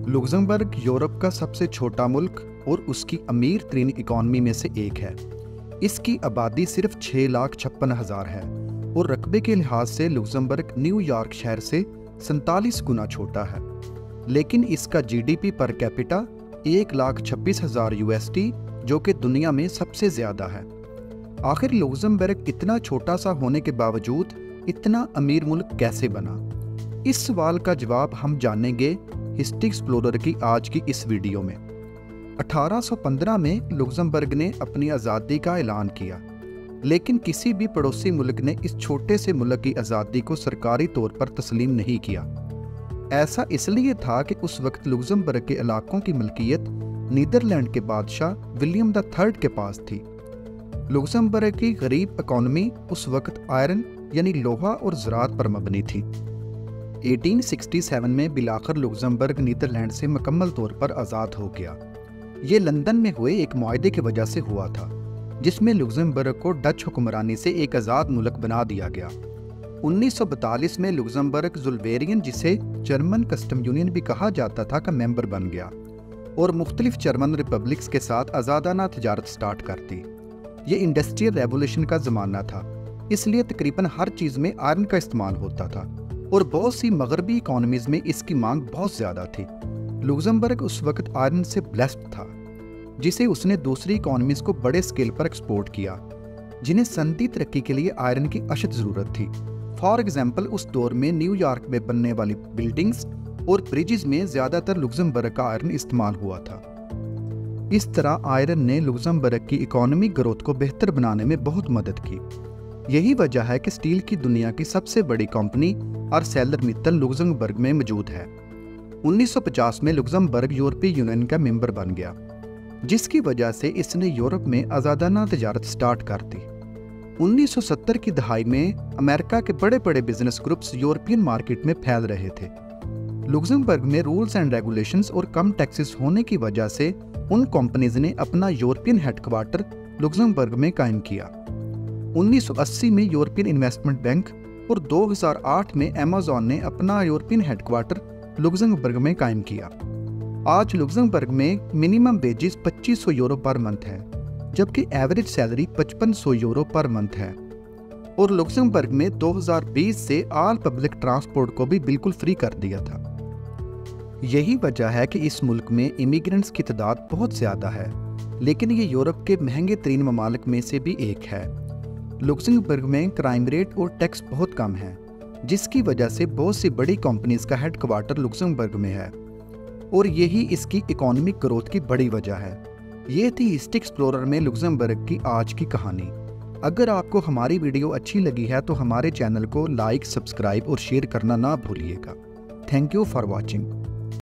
Luxembourg Europe का सबसे छोटा मुल्क और उसकी अमीर तरीन इकॉनमी में से एक है। इसकी आबादी सिर्फ 6,56,000 है और रकबे के लिहाज से लुक्सेमबर्ग न्यूयॉर्क शहर से 47 गुना छोटा है। लेकिन इसका जीडीपी पर कैपिटा 1,26,000 USD, जो कि दुनिया में सबसे ज़्यादा है। आखिर लुक्सेमबर्ग इतना छोटा सा होने के बावजूद इतना अमीर मुल्क कैसे बना? इस सवाल का जवाब हम जानेंगे हिस्ट्री एक्सप्लोरर की आज की इस वीडियो में। 1815 में लुक्सेमबर्ग ने अपनी आज़ादी का ऐलान किया, लेकिन किसी भी पड़ोसी मुल्क ने इस छोटे से मुल्क की आज़ादी को सरकारी तौर पर तस्लीम नहीं किया। ऐसा इसलिए था कि उस वक्त लुक्सेमबर्ग के इलाकों की मलकियत नीदरलैंड के बादशाह विलियम III के पास थी। लुक्सेमबर्ग की गरीब इकॉनमी उस वक्त आयरन यानी लोहा और ज़राअत पर मबनी थी। 1867 में बिलाखिर लुक्सेमबर्ग नीदरलैंड से मुकम्मल तौर पर आज़ाद हो गया। ये लंदन में हुए एक मुआहदे की वजह से हुआ था, जिसमें लुक्सेमबर्ग को डच हुक्मरानी से एक आज़ाद मुल्क बना दिया गया। 1942 में लुक्सेमबर्ग जुल्वेरियन, जिसे जर्मन कस्टम यूनियन भी कहा जाता था, का मेंबर बन गया और मुख्तलिफ जर्मन रिपब्लिक्स के साथ आज़ादाना तिजारत स्टार्ट कर दी। ये इंडस्ट्रियल रेवोल्यूशन का ज़माना था, इसलिए तकरीबन हर चीज़ में आयरन का इस्तेमाल होता था और बहुत सी मगरबी इकॉनमीज़ में इसकी मांग बहुत ज़्यादा थी। लुक्सेमबर्ग उस वक्त आयरन से ब्लेस्ड था, जिसे उसने दूसरी इकॉनमीज़ को बड़े स्केल पर एक्सपोर्ट किया, जिन्हें सनती तरक्की के लिए आयरन की अशद ज़रूरत थी। फॉर एग्जाम्पल, उस दौर में न्यूयॉर्क में बनने वाली बिल्डिंग्स और ब्रिजेस में ज़्यादातर लुक्सेमबर्ग का आयरन इस्तेमाल हुआ था। इस तरह आयरन ने लुक्सेमबर्ग की इकॉनमिक ग्रोथ को बेहतर बनाने में बहुत मदद की। यही वजह है कि स्टील की दुनिया की सबसे बड़ी कंपनी आर्सेलरमित्तल लुक्सेमबर्ग में मौजूद है। 1950 में लुक्सेमबर्ग यूरोपीय यूनियन का मेंबर बन गया, जिसकी वजह से इसने यूरोप में आज़ादाना तिजारत स्टार्ट कर दी। 1970 की दहाई में अमेरिका के बड़े बड़े बिजनेस ग्रुप्स यूरोपियन मार्केट में फैल रहे थे। लुक्सेमबर्ग में रूल्स एंड रेगुलेशंस और कम टैक्सेस होने की वजह से उन कंपनीज ने अपना यूरोपियन हेडक्वार्टर लुक्सेमबर्ग में कायम किया। 1980 में यूरोपियन इन्वेस्टमेंट बैंक और 2008 में अमेज़न ने अपना यूरोपियन हेडक्वार्टर लुक्सेमबर्ग में कायम किया। आज लुक्सेमबर्ग में minimum wages 2500 euro per month है, जबकि average salary 5500 euro per month है। और लुक्सेमबर्ग में 2020 से ऑल पब्लिक ट्रांसपोर्ट को भी बिल्कुल फ्री कर दिया था। यही वजह है कि इस मुल्क में इमिग्रेंट्स की तादाद बहुत ज़्यादा है, लेकिन ये यूरोप के महंगे तरीन ममालिक में से भी एक है। लुक्सेमबर्ग में क्राइम रेट और टैक्स बहुत कम है, जिसकी वजह से बहुत सी बड़ी कंपनीज का हेडक्वार्टर लुक्सेमबर्ग में है और यही इसकी इकोनॉमिक ग्रोथ की बड़ी वजह है। ये थी हिस्ट्री एक्सप्लोरर में लुक्सेमबर्ग की आज की कहानी। अगर आपको हमारी वीडियो अच्छी लगी है तो हमारे चैनल को लाइक, सब्सक्राइब और शेयर करना ना भूलिएगा। Thank you for watching.